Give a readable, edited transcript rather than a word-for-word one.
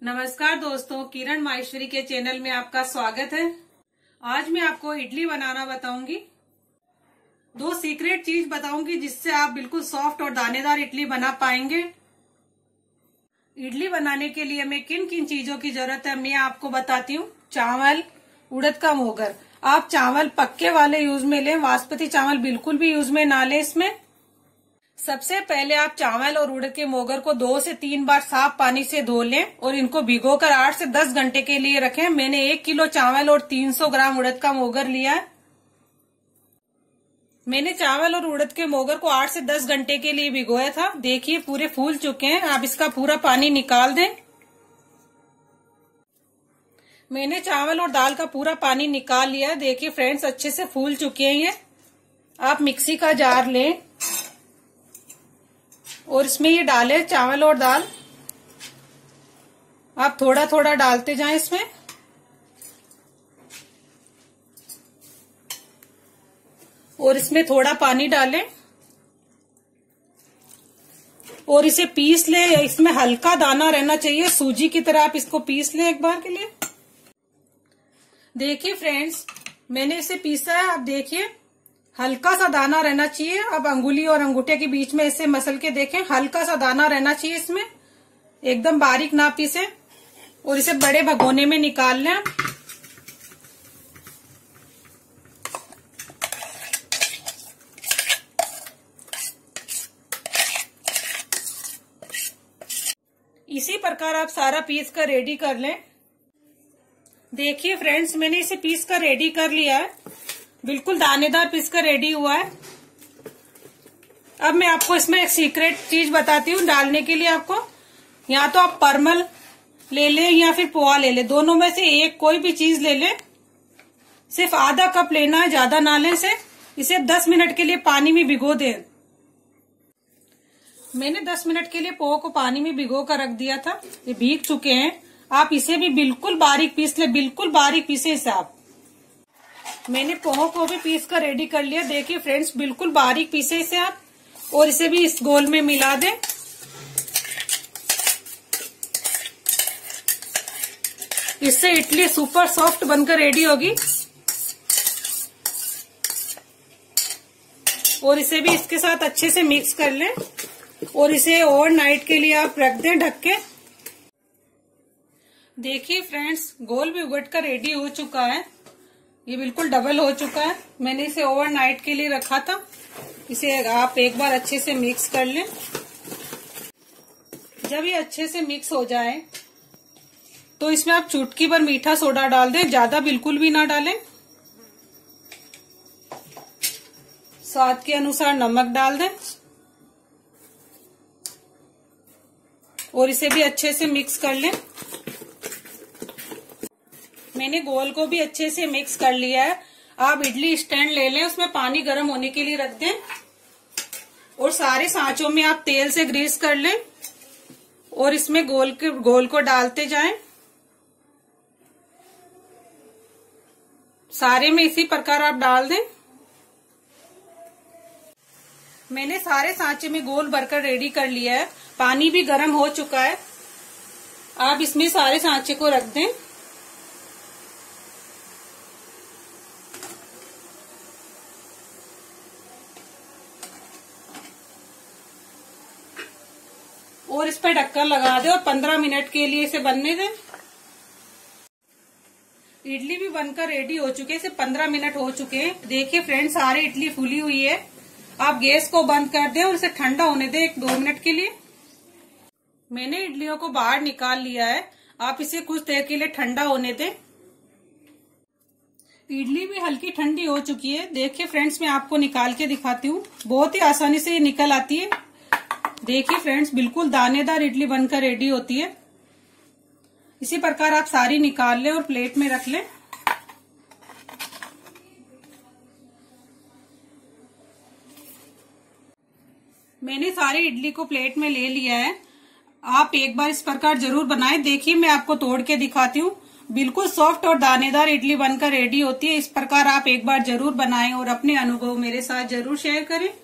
नमस्कार दोस्तों, किरण माहेश्वरी के चैनल में आपका स्वागत है। आज मैं आपको इडली बनाना बताऊंगी। दो सीक्रेट चीज बताऊंगी जिससे आप बिल्कुल सॉफ्ट और दानेदार इडली बना पाएंगे। इडली बनाने के लिए हमें किन किन चीजों की जरूरत है मैं आपको बताती हूँ। चावल, उड़द का मोगर। आप चावल पक्के वाले यूज में लें, बासमती चावल बिल्कुल भी यूज में ना लें। इसमें सबसे पहले आप चावल और उड़द के मोगर को 2 से 3 बार साफ पानी से धो लें और इनको भिगोकर 8 से 10 घंटे के लिए रखें। मैंने 1 किलो चावल और 300 ग्राम उड़द का मोगर लिया है। मैंने चावल और उड़द के मोगर को 8 से 10 घंटे के लिए भिगोया था। देखिए पूरे फूल चुके हैं। आप इसका पूरा पानी निकाल दें। मैंने चावल और दाल का पूरा पानी निकाल लिया। देखिए फ्रेंड्स, अच्छे से फूल चुके हैं ये। आप मिक्सी का जार लें और इसमें ये डालें चावल और दाल। आप थोड़ा थोड़ा डालते जाएं इसमें। और इसमें थोड़ा पानी डालें और इसे पीस लें। इसमें हल्का दाना रहना चाहिए, सूजी की तरह आप इसको पीस लें एक बार के लिए। देखिए फ्रेंड्स, मैंने इसे पीसा है। आप देखिए हल्का सा दाना रहना चाहिए। अब अंगुली और अंगूठे के बीच में इसे मसल के देखें, हल्का सा दाना रहना चाहिए इसमें, एकदम बारीक ना पीसे। और इसे बड़े भगोने में निकाल लें। इसी प्रकार आप सारा पीस कर रेडी कर लें। देखिए फ्रेंड्स, मैंने इसे पीस कर रेडी कर लिया है। बिल्कुल दानेदार पीस कर रेडी हुआ है। अब मैं आपको इसमें एक सीक्रेट चीज बताती हूँ डालने के लिए। आपको या तो आप परमल ले लें या फिर पोहा ले लें, दोनों में से एक कोई भी चीज ले लें। सिर्फ आधा कप लेना है, ज्यादा ना लें। इसे 10 मिनट के लिए पानी में भिगो दें। मैंने 10 मिनट के लिए पोहा को पानी में भिगो कर रख दिया था। ये भीग चुके हैं। आप इसे भी बिल्कुल बारीक पीस ले, बिल्कुल बारीक पीसे इसे आप। मैंने पोहा को भी पीस कर रेडी कर लिया। देखिए फ्रेंड्स, बिल्कुल बारीक पीसे इसे आप। और इसे भी इस घोल में मिला दें। इससे इडली सुपर सॉफ्ट बनकर रेडी होगी। और इसे भी इसके साथ अच्छे से मिक्स कर लें और इसे ओवरनाइट के लिए आप रख दें ढक के। देखिए फ्रेंड्स, घोल भी उगट कर रेडी हो चुका है। ये बिल्कुल डबल हो चुका है। मैंने इसे ओवरनाइट के लिए रखा था। इसे आप एक बार अच्छे से मिक्स कर लें। जब ये अच्छे से मिक्स हो जाए तो इसमें आप चुटकी भर मीठा सोडा डाल दें, ज्यादा बिल्कुल भी ना डालें। स्वाद के अनुसार नमक डाल दें और इसे भी अच्छे से मिक्स कर लें। मैंने घोल को भी अच्छे से मिक्स कर लिया है। आप इडली स्टैंड ले लें, उसमें पानी गर्म होने के लिए रख दें और सारे सांचों में आप तेल से ग्रीस कर लें और इसमें घोल को डालते जाएं। सारे में इसी प्रकार आप डाल दें। मैंने सारे सांचे में घोल भरकर रेडी कर लिया है। पानी भी गर्म हो चुका है। आप इसमें सारे सांचे को रख दें। और इस पर ढक्कन लगा दें और 15 मिनट के लिए इसे बनने दें। इडली भी बनकर रेडी हो चुके हैं। इसे 15 मिनट हो चुके हैं। देखिए फ्रेंड्स, सारी इडली फूली हुई है। आप गैस को बंद कर दें और इसे ठंडा होने दें 1-2 मिनट के लिए। मैंने इडलियों को बाहर निकाल लिया है। आप इसे कुछ देर के लिए ठंडा होने दें। इडली भी हल्की ठंडी हो चुकी है। देखिए फ्रेंड्स, मैं आपको निकाल के दिखाती हूँ। बहुत ही आसानी से ये निकल आती है। देखिए फ्रेंड्स, बिल्कुल दानेदार इडली बनकर रेडी होती है। इसी प्रकार आप सारी निकाल लें और प्लेट में रख लें। मैंने सारी इडली को प्लेट में ले लिया है। आप एक बार इस प्रकार जरूर बनाएं। देखिए मैं आपको तोड़ के दिखाती हूँ। बिल्कुल सॉफ्ट और दानेदार इडली बनकर रेडी होती है। इस प्रकार आप एक बार जरूर बनाएं और अपने अनुभव मेरे साथ जरूर शेयर करें।